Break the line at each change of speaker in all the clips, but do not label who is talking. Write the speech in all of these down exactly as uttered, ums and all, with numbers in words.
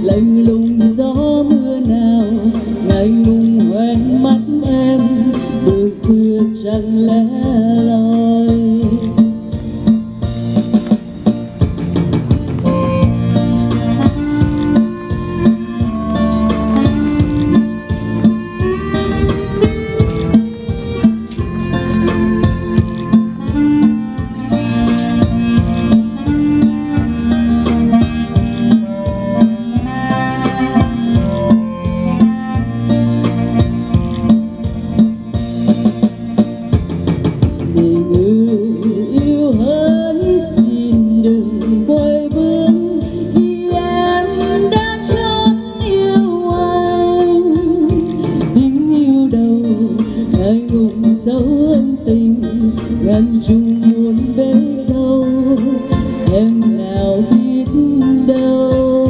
lạnh lùng gió mưa nào ngại ngùng hoen mắt em bữa khuya chẳng lẽ loi. Dấu ân tình ngàn chung muôn bể sâu, em nào biết đâu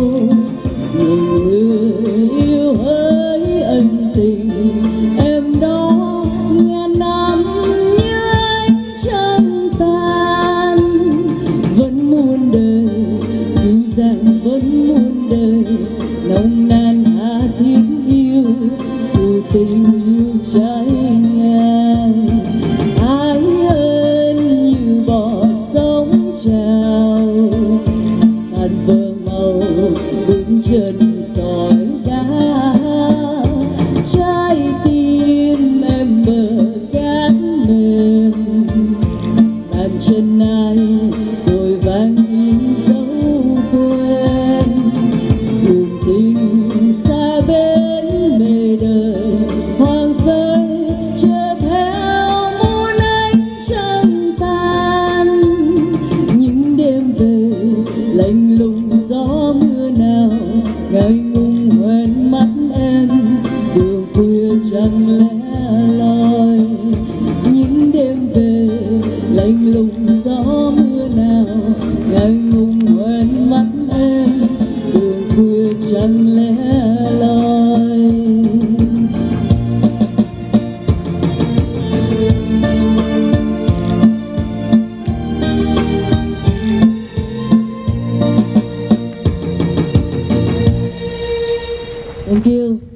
người yêu hỡi ân tình em đó ngàn năm như ánh trăng tan. Vẫn muôn đời dịu dàng, vẫn muôn đời nồng nàn tha thiết yêu, dù tình yêu trái ngang. Ái ân như bọt sóng trào, tàn vỡ màu bước chân sỏi đá. Trái tim em bờ cát mềm, bàn chân ai vội vàng in dấu quen. Đường tình xa bên mê đời hoang phơi, chờ theo muôn ánh trăng tan. Những đêm về lạnh lùng gió mưa nào ngại ngùng hoen mắt em đường khuya chẳng lẽ loi. Những đêm về lạnh lùng gió mưa nào ngại ngùng hoen mắt em đường khuya chẳng lẽ loi. Thank you.